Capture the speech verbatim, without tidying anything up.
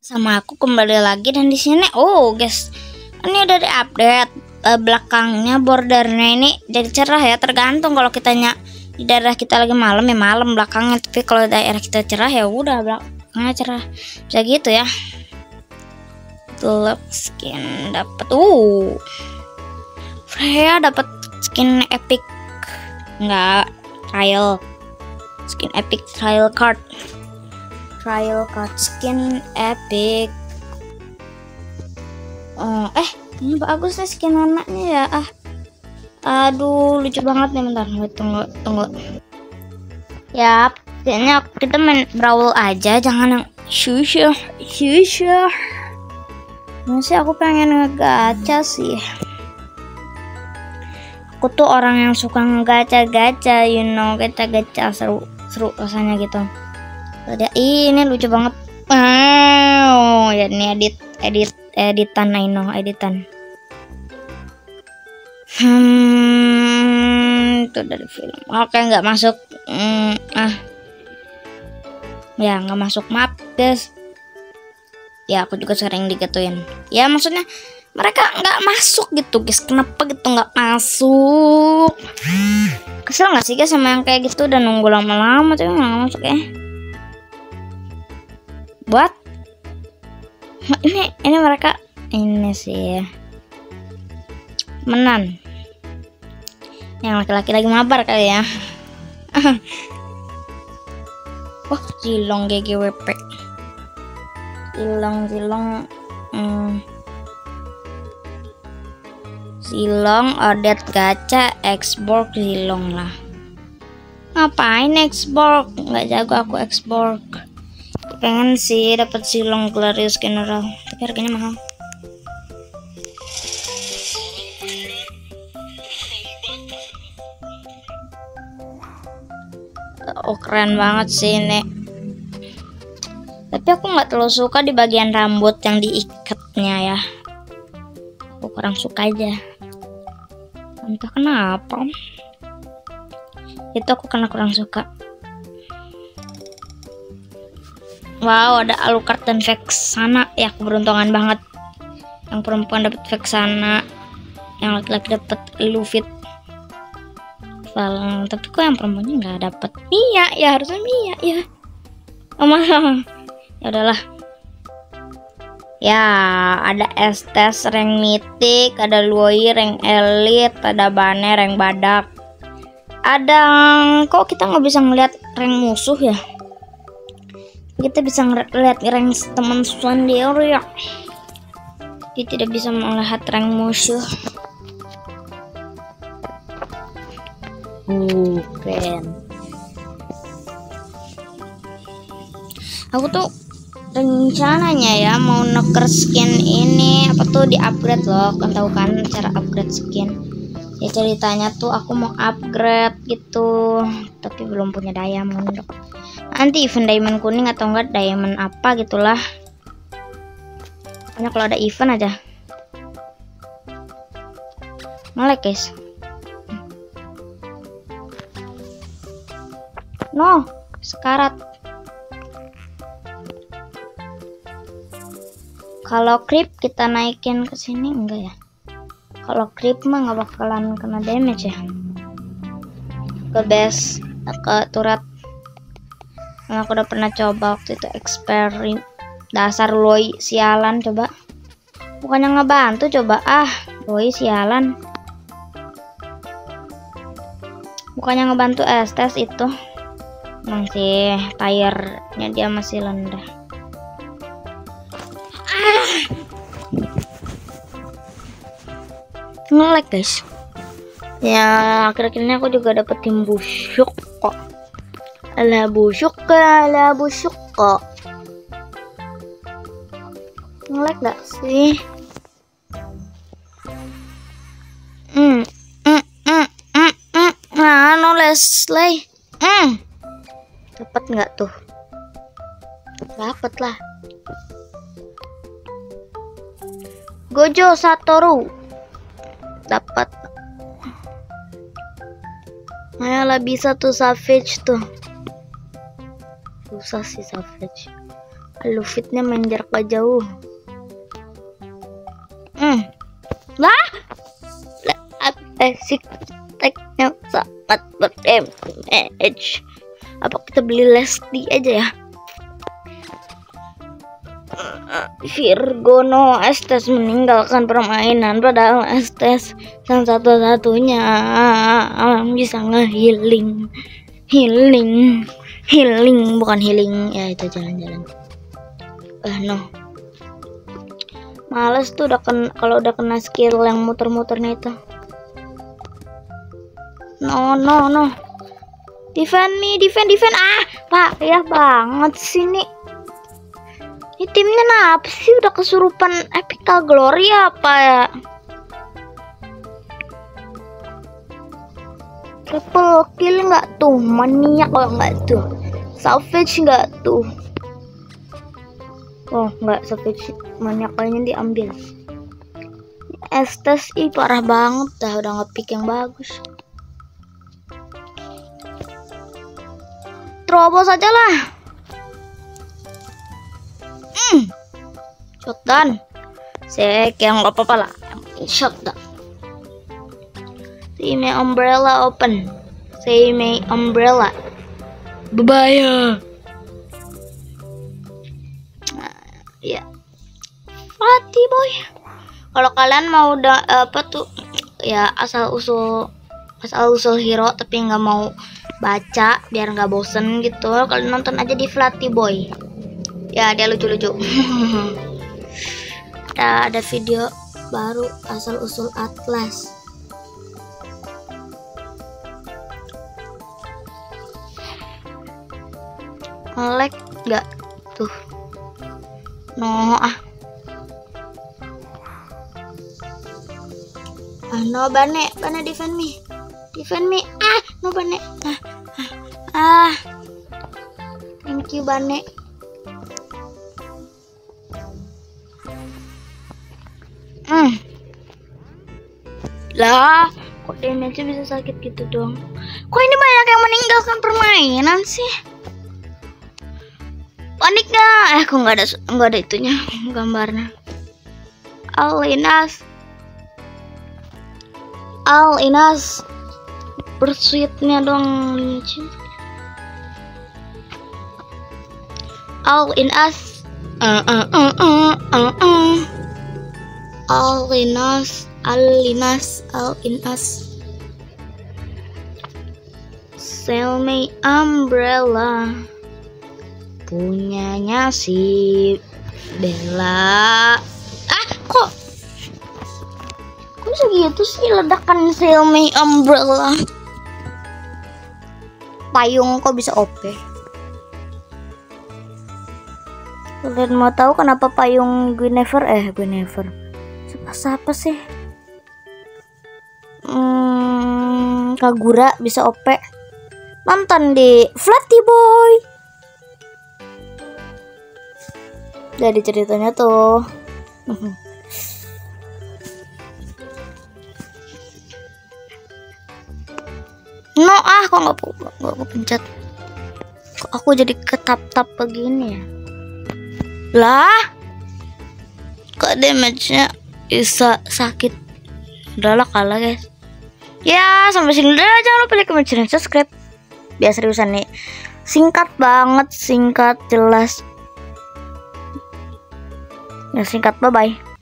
Sama aku kembali lagi, dan di sini oh guys, ini udah di-update eh, belakangnya bordernya ini jadi cerah ya, tergantung kalau kita nyak di daerah kita lagi malam ya malam belakangnya, tapi kalau daerah kita cerah ya udah belakangnya cerah, bisa gitu ya. Tuh skin dapat uh Freya dapat skin epic, enggak trial, skin epic trial card. Trial card skin epic. Oh, eh ini bagus nih skin anaknya ya. Ah, aduh lucu banget nih. Bentar, tunggu tunggu. Ya, kayaknya kita main brawl aja, jangan yang susah susah. Masih aku pengen ngegacha sih. Aku tuh orang yang suka ngegacha-gacha, you know, kita gacha seru seru rasanya gitu. Ada ini lucu banget. Wow, ya ini edit edit editan, I know editan. Hmm, itu dari film. Oke, nggak masuk. Hmm, ah, ya nggak masuk, maaf guys. Ya aku juga sering digituin. Ya maksudnya mereka nggak masuk gitu guys. Kenapa gitu nggak masuk? Kesel nggak sih guys sama yang kayak gitu, dan nunggu lama-lama tapi nggak masuk ya. Buat ini ini mereka ini sih menan yang laki-laki lagi mabar kali ya. Wah, Zilong G G W P, Zilong Zilong hmm. Zilong Odet gacha Xborg Zilong lah. Ngapain Xborg? Nggak jago aku Xborg. Pengen sih dapat Zilong Gladius General, tapi harganya mahal. Oh keren banget sih ini. Tapi aku nggak terlalu suka di bagian rambut yang diikatnya ya. Aku kurang suka aja. Entah kenapa. Itu aku karena kurang suka. Wow, ada Alucard dan Vexana. Ya, keberuntungan banget. Yang perempuan dapat Vexana, yang laki-laki dapat Luffy. Well, tapi kok yang perempuannya nggak dapat Mia? Ya harusnya Mia ya. Oh malah. Ya udahlah. Ya, ada Estes rank mythic, ada Luoi rank elite, ada Bane rank badak. Ada kok kita nggak bisa ngeliat rank musuh ya? Kita bisa ngeliat rank teman sendiri ya. Kita tidak bisa melihat rank musuh. Uh, keren. Aku tuh rencananya ya mau nuker skin ini apa tuh di upgrade loh, kan tahu kan cara upgrade skin. Ya ceritanya tuh aku mau upgrade gitu, tapi belum punya diamond. Nanti event diamond kuning atau enggak diamond apa gitulah. Karena kalau ada event aja nge-lag guys. No, sekarat. Kalau creep kita naikin ke sini enggak ya? Kalau creep mah nggak bakalan kena damage ya. Ke base, ke turret. Nah, aku udah pernah coba waktu itu eksperimen. Dasar Loi sialan, coba. Bukannya ngebantu coba. Ah, Loi sialan. Bukannya ngebantu Estes itu. Masih tire-nya dia masih rendah. Ah. Nge-lag guys. Ya, akhir-akhir ini aku juga dapet tim busuk kok. Ala busuk, ala busuk kok. Nge-lag gak sih? Hmm, hmm, hmm, hmm, hmm. Nah, no Leslie. Hmm. Dapat nggak tuh? Dapat lah. Gojo Satoru. Dapat. Mayalah bisa tuh Savage tuh. Susah sih Savage. Lu fitnya main jarak jauh. Hmm. Lah. Basic teknya sangat berdamage. Apa kita beli Lesti aja ya? Virgo Estes meninggalkan permainan, padahal Estes yang satu-satunya bisa nge-healing. Healing. Healing bukan healing. Ya itu jalan-jalan. Eh no. Males tuh udah kena, kalau udah kena skill yang muter-muternya itu. No no no. Defend me, defend defend. Ah, Pak, ya banget sih nih. Ini timnya kenapa sih udah kesurupan Epical Glory apa ya? Triple kill nggak tuh? Maniak kalau nggak tuh? Salvage nggak tuh? Oh nggak salvage, maniak kayaknya diambil. Estes ih parah banget dah, udah nge-pick yang bagus. Terobos aja lah. Hmm. Shotgun. Sek yang nggak apa-apa lah. Shotgun. See my umbrella open. See my umbrella. Berbahaya. Nah, ya. Mati boy. Kalau kalian mau udah apa tuh ya asal usul asal usul hero tapi nggak mau baca biar nggak bosen gitu, kalian nonton aja di Flatty Boy ya, dia lucu-lucu. ada ada video baru asal usul Atlas. Nge-lag nggak tuh? No ah ah no Bane, Bane defend me, defend me. Ah no Bane. Ah ah, ah. Thank you Bane. Hmm. Lah, kok damage bisa sakit gitu dong? Kok ini banyak yang meninggalkan permainan sih? Panik nggak? Eh, kok nggak ada nggak ada itunya gambarnya. Alinas, Alinas, pursuitnya dong. All in us. Uh uh uh uh uh uh. All in us, Alinas, all in us. Sell me umbrella. Punyanya si Bella. Ah, kok kok bisa gitu sih ledakan sell me umbrella? Payung kok bisa O P? Kalian mau tahu kenapa payung Guinevere eh Guinevere siapa sih? Hmm, Kagura bisa O P. Nonton di Flatty Boy. Dari ceritanya tuh. No ah, kok nggak nggak aku pencet? Kok aku jadi ketap-tap begini ya? Lah, kok damage-nya bisa sakit. Udahlah kalah guys. Ya sampai sini udah, jangan lupa like, comment, share, dan subscribe. Biar seriusan nih, singkat banget, singkat jelas. Ya singkat, bye bye.